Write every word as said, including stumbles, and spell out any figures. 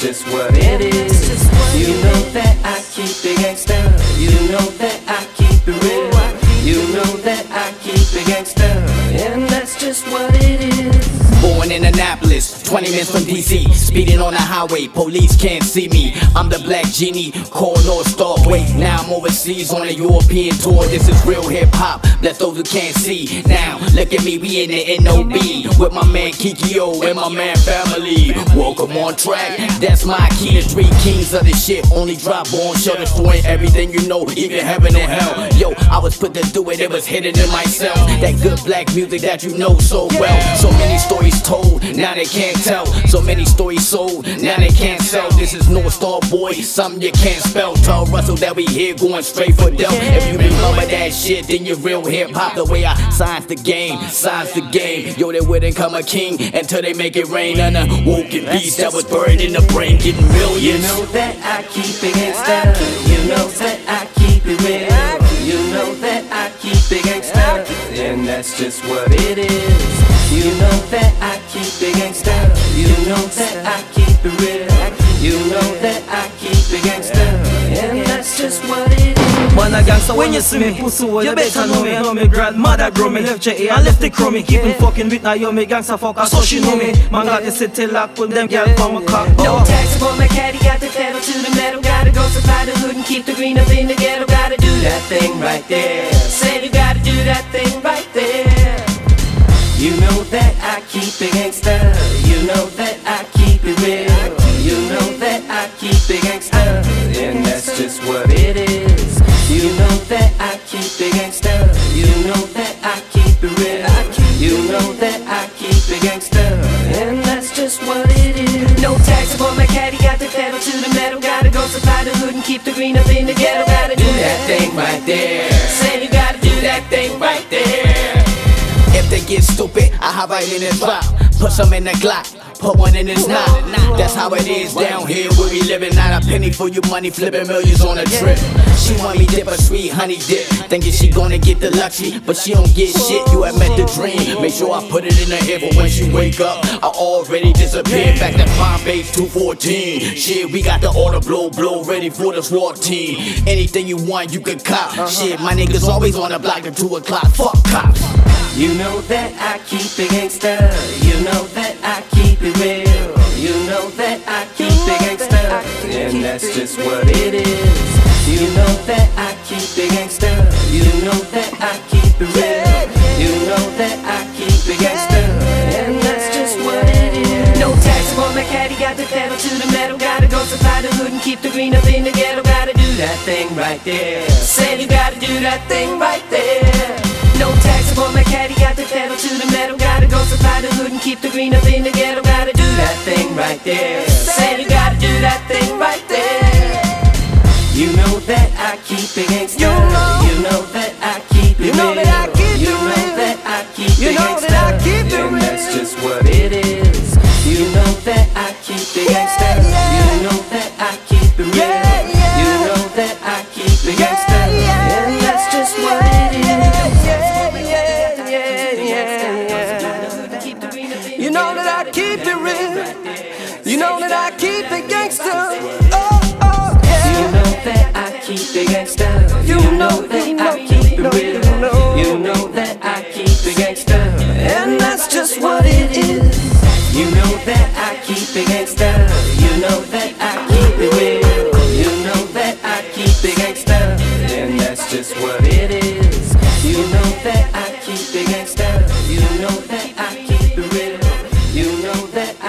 just what it is. You know that I keep it gangsta. You know that I keep it real. You know that I keep it gangsta, and that's just what it is. Born in Annapolis, twenty minutes from D C, speeding on the highway, police can't see me. I'm the black genie, call North Star. Wait, now I'm overseas on a European tour. This is real hip hop, bless those who can't see. Now, look at me, we in the N O B with my man Kikio and my man Family. Welcome on track, that's my key. The three kings of the shit, only drop on show, destroying everything you know, even heaven and hell. Yo, I was put to do it, it was hidden in myself. That good black music that you know so well. So many stories told, now they can't tell. So many stories sold, now they can't sell. This is North Star, boy, something you can't spell. Tell Russell that we here going straight for Del. If you remember that shit, then you're real hip hop. The way I signs the game, signs the game. Yo, they wouldn't come a king until they make it rain. And a woken beast that was buried in the brain, getting millions. You know that I keep it gangsta. You know that I keep it real. You know that I keep it gangsta, and that's just what it is. You know that I keep it gangsta. You know that I keep it real. You know that I keep it gangsta, and that's just what it is. Man a gangsta when you see me, pussy, you better know me. Know me grandmother grow me, left J A and left the crummy. Keeping fucking with now, yo, me gangsta fucker, so she know me. Man got the city lock, pull them girl from a cock. No tax for my caddy, got the pedal to the metal. Gotta go supply the hood and keep the green up in the ghetto. Gotta do that thing right there. Say you gotta do that thing right there. You know that I keep it gangsta. You know that I keep it real. You know that I keep it gangsta, and that's just what it is. You know that I keep it gangsta. You know that I keep it real. You know that I keep it gangsta, and that's just what it is. No tax for my caddy, got the pedal to the metal. Gotta go supply the hood and keep the green up in the ghetto. Gotta do that thing right there. Say you gotta do that thing right there. If they get stupid, I hop right in and drop. Put some in the Glock, put one in his knot. That's how it is down here where we living. Not a penny for your money, flipping millions on a trip. She want me dip a sweet honey dip, thinking she gonna get the luxury, but she don't get shit. You have met the dream, make sure I put it in her ear. But when she wake up, I already disappeared. Back to Palm Base two fourteen. Shit, we got the order blow, blow, ready for the SWAT team. Anything you want, you can cop. Shit, my niggas always on the block at two o'clock. Fuck cops. You know that I keep it gangsta. You know that I keep it real. You know that I keep it gangsta, and that's just what it is. You know that I keep it gangsta. You know that I keep it real. You know that I keep it gangsta, and that's just what it is. No tax for my caddy, got the pedal to the metal. Gotta go supply the hood and keep the green up in the ghetto. Gotta do that thing right there. Said you gotta do that thing right there. No tax for my caddy, got the pedal to the metal. Gotta go supply the hood and keep the green up in the ghetto. Gotta do that thing right there. Said you gotta do that thing right there. You know that I keep it gangsta. You know, you know that I keep it real. You know that I keep it real. You know that I keep it gangsta, and that's just what it is. You know that I keep it gangsta. You know that I keep it real. You know that I keep it gangsta, and that's just what it is. You know that I keep it real. You know that I keep it gangsta. Oh, oh, yeah. You know that I keep it gangsta. You know that I keep it real. You know that I keep it gangsta, and that's just what it is. You know that I keep it gangsta. You know that I keep it real. You know that I keep it gangsta, and that's just what it is. You know that I keep it gangsta. You know that I keep it real. You know that